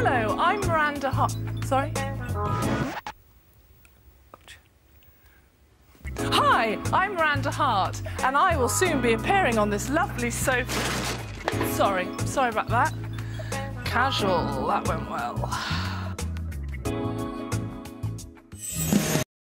Hello, I'm Miranda Hart. Sorry? Hi, I'm Miranda Hart, and I will soon be appearing on this lovely sofa. Sorry about that. Casual, that went well.